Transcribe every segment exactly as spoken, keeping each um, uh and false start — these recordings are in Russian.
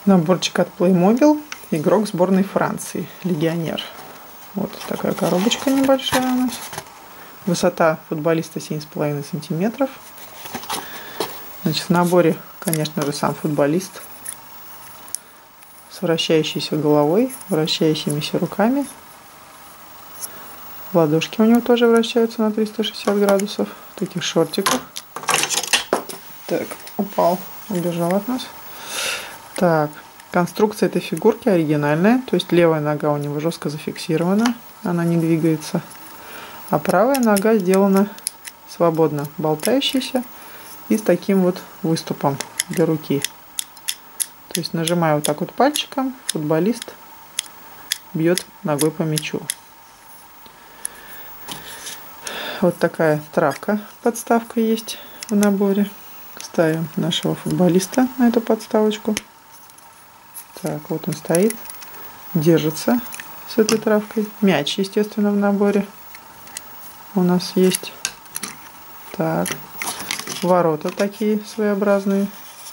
Наборчик от Playmobil. Игрок сборной Франции. Легионер. Вот такая коробочка небольшая у нас. Высота футболиста семь с половиной сантиметров. Значит, в наборе, конечно же, сам футболист. С вращающейся головой, вращающимися руками. Ладошки у него тоже вращаются на триста шестьдесят градусов. В таких шортиках. Так, упал, убежал от нас. Так, конструкция этой фигурки оригинальная. То есть левая нога у него жестко зафиксирована. Она не двигается. А правая нога сделана свободно болтающейся и с таким вот выступом для руки. То есть нажимаю вот так вот пальчиком, футболист бьет ногой по мячу. Вот такая травка, подставка есть в наборе. Ставим нашего футболиста на эту подставочку. Так, вот он стоит, держится с этой травкой. Мяч, естественно, в наборе у нас есть. Так, ворота такие своеобразные,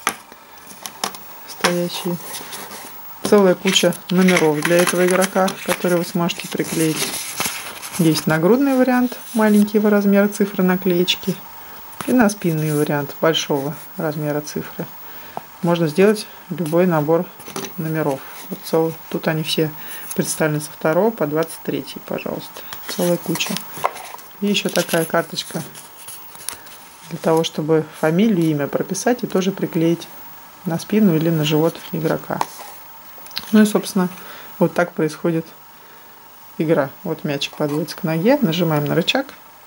стоящие. Целая куча номеров для этого игрока, которые вы сможете приклеить. Есть нагрудный вариант, маленького размера цифры наклеечки. И наспинный вариант большого размера цифры. Можно сделать любой набор номеров. Вот целый. Тут они все представлены со второго по двадцать третий, пожалуйста. Целая куча. И еще такая карточка для того, чтобы фамилию, имя прописать и тоже приклеить на спину или на живот игрока. Ну и, собственно, вот так происходит игра. Вот мячик подводится к ноге, нажимаем на рычаг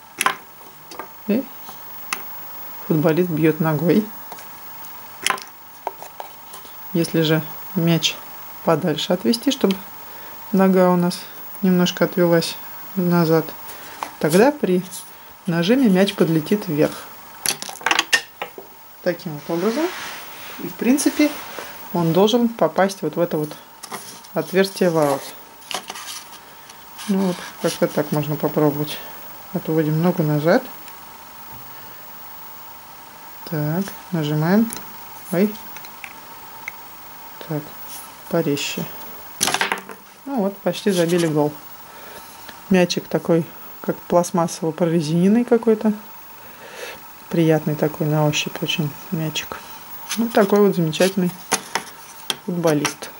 и футболист бьет ногой. Если же мяч подальше отвести, чтобы нога у нас немножко отвелась назад, тогда при нажиме мяч подлетит вверх. Таким вот образом. И в принципе он должен попасть вот в это вот отверстие ворот. Ну вот, как-то так можно попробовать. Отводим ногу назад. Так, нажимаем. Ой. Так, порезче. Ну вот, почти забили гол. Мячик такой, как пластмассово-прорезиненный какой-то. Приятный такой на ощупь очень мячик. Вот такой вот замечательный футболист.